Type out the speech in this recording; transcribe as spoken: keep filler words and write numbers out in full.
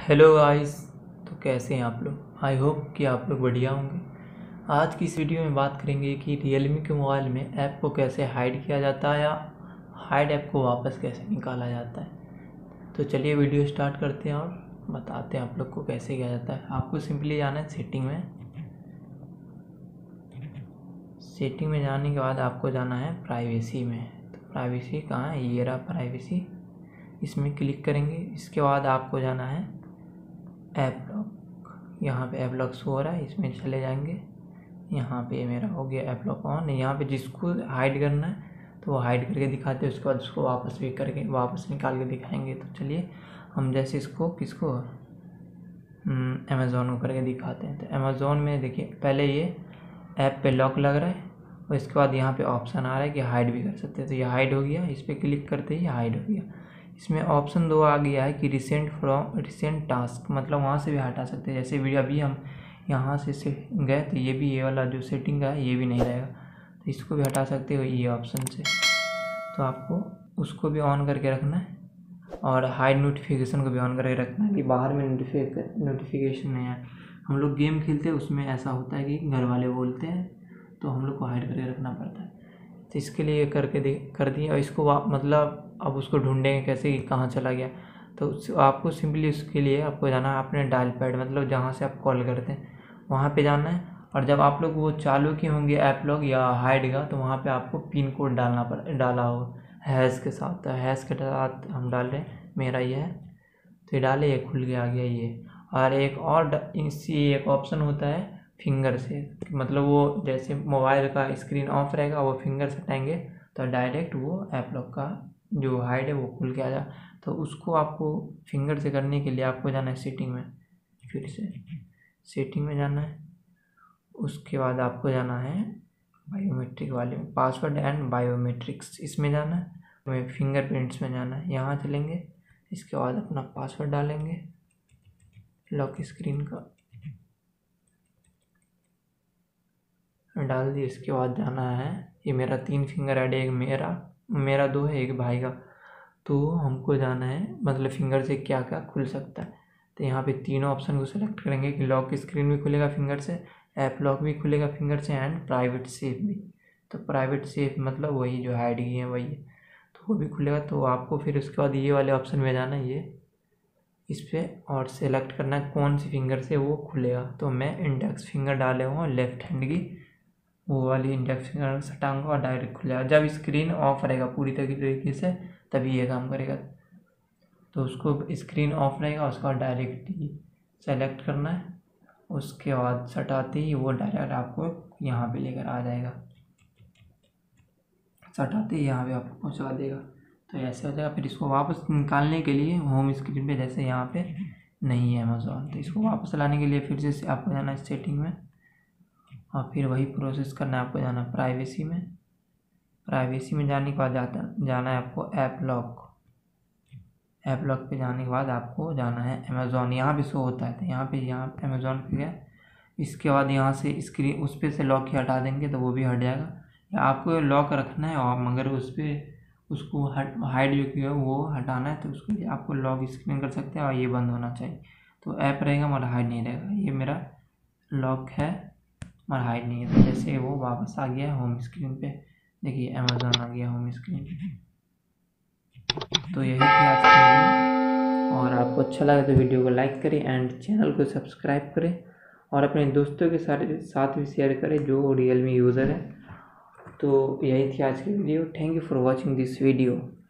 Hello guys. तो कैसे हैं आप लोग। आई होप कि आप लोग बढ़िया होंगे। आज की इस वीडियो में बात करेंगे कि रियलमी के मोबाइल में ऐप को कैसे हाइड किया जाता है या हाइड ऐप को वापस कैसे निकाला जाता है। तो चलिए वीडियो स्टार्ट करते हैं और बताते हैं आप लोग को कैसे किया जाता है। आपको सिंपली जाना है सेटिंग में। सेटिंग में जाने के बाद आपको जाना है प्राइवेसी में। तो प्राइवेसी कहाँ है, ये रहा प्राइवेसी। इसमें क्लिक करेंगे। इसके बाद आपको जाना है ऐप लॉक। यहाँ पे ऐप लॉक शो हो रहा है, इसमें चले जाएंगे। यहाँ पे मेरा हो गया ऐप लॉक ऑन। यहाँ पे जिसको हाइड करना है तो वो हाइड करके दिखाते हैं, उसके बाद उसको वापस भी करके वापस निकाल के दिखाएंगे। तो चलिए हम जैसे इसको किसको अमेज़ॉन को करके दिखाते हैं। तो अमेज़ॉन में देखिए पहले ये ऐप पे लॉक लग रहा है और इसके बाद यहाँ पे ऑप्शन आ रहा है कि हाइड भी कर सकते हैं। तो ये हाइड हो गया, इस पर क्लिक करते ही हाइड हो गया। इसमें ऑप्शन दो आ गया है कि रिसेंट फ्रॉम रिसेंट टास्क, मतलब वहाँ से भी हटा सकते हैं। जैसे वीडियो अभी हम यहाँ से से गए तो ये भी ये वाला जो सेटिंग का है ये भी नहीं रहेगा, तो इसको भी हटा सकते हो ये ऑप्शन से। तो आपको उसको भी ऑन करके रखना है और हाइड नोटिफिकेशन को भी ऑन करके रखना है कि बाहर में नोटिफिकेशन नहीं आए। हम लोग गेम खेलते हैं उसमें ऐसा होता है कि घर वाले बोलते हैं तो हम लोग को हाइड करके रखना पड़ता है। तो इसके लिए करके दे कर दिया। और इसको आप मतलब अब उसको ढूंढेंगे कैसे कि कहाँ चला गया। तो आपको सिंपली उसके लिए आपको जाना है अपने डायल पैड, मतलब जहाँ से आप कॉल करते हैं वहाँ पे जाना है। और जब आप लोग वो चालू किए होंगे ऐप लॉक या हाइड का, तो वहाँ पे आपको पिन कोड डालना पड़ डाला होगा हैश के साथ। तो हैश के साथ हम डाल रहे हैं, मेरा ये है। तो ये डाले, ये खुल के आ गया ये। और एक और इसी एक ऑप्शन होता है फिंगर से, मतलब वो जैसे मोबाइल का स्क्रीन ऑफ रहेगा वो फिंगर से हटाएंगे तो डायरेक्ट वो ऐप लॉक का जो हाइड है वो खुल के आ जाए। तो उसको आपको फिंगर से करने के लिए आपको जाना है सेटिंग में। फिर से सेटिंग में जाना है, उसके बाद आपको जाना है बायोमेट्रिक वाले में, पासवर्ड एंड बायोमेट्रिक्स, इसमें जाना है। हमें फिंगरप्रिंट्स में जाना है, यहाँ चलेंगे। इसके बाद अपना पासवर्ड डालेंगे लॉक स्क्रीन का, डाल दिए। इसके बाद जाना है, ये मेरा तीन फिंगर ऐड है, एक मेरा मेरा दो है, एक भाई का। तो हमको जाना है मतलब फिंगर से क्या क्या खुल सकता है। तो यहाँ पे तीनों ऑप्शन को सेलेक्ट करेंगे कि लॉक स्क्रीन भी खुलेगा फिंगर से, ऐप लॉक भी खुलेगा फिंगर से, एंड प्राइवेट सेफ भी। तो प्राइवेट सेफ मतलब वही जो हाइड की है वही है, तो वो भी खुलेगा। तो आपको फिर उसके बाद ये वाले ऑप्शन में जाना है, ये इस पर और सेलेक्ट करना है कौन सी फिंगर से वो खुलेगा। तो मैं इंडेक्स फिंगर डाले हुआ लेफ्ट हैंड की, वो वाली इंडेक्स फिंगर सटाऊंगा और डायरेक्ट खुलेगा। जब स्क्रीन ऑफ रहेगा पूरी तरीके से तभी ये काम करेगा। तो उसको स्क्रीन ऑफ रहेगा, उसके बाद डायरेक्ट ही सेलेक्ट करना है, उसके बाद सटाते ही वो डायरेक्ट आपको यहाँ पे लेकर आ जाएगा, सटाते ही यहाँ पे आपको पहुँचा देगा। तो ऐसे हो जाएगा। फिर इसको वापस निकालने के लिए होम स्क्रीन पे जैसे यहाँ पे नहीं है अमेज़ॉन, तो इसको वापस लाने के लिए फिर से आपको जाना है सेटिंग में और फिर वही प्रोसेस करना है। आपको जाना है प्राइवेसी में। प्राइवेसी में जाने के बाद जाता जाना है आपको ऐप लॉक। ऐप लॉक पे जाने के बाद आपको जाना है अमेज़ॉन, यहाँ पे शो होता है। तो यहाँ पे यहाँ अमेज़ॉन पे गया। इसके बाद यहाँ से स्क्रीन उस पर से लॉक ही हटा देंगे तो वो भी हट जाएगा। या आपको लॉक रखना है और मगर उस पर उसको हट हाइड जो किया वो हटाना है, तो उसके लिए आपको लॉक स्क्रीन कर सकते हैं और ये बंद होना चाहिए। तो ऐप रहेगा मगर हाइड नहीं रहेगा। ये मेरा लॉक है मगर हाइड नहीं है। तो जैसे वो वापस आ गया होम स्क्रीन पे, देखिए अमेज़ॉन आ गया होम स्क्रीन पे। तो यही थी आज की वीडियो, और आपको अच्छा लगा तो वीडियो को लाइक करें एंड चैनल को सब्सक्राइब करें और अपने दोस्तों के सारे साथ भी शेयर करें जो रियलमी यूज़र है। तो यही थी आज की video. Thank you for watching this video.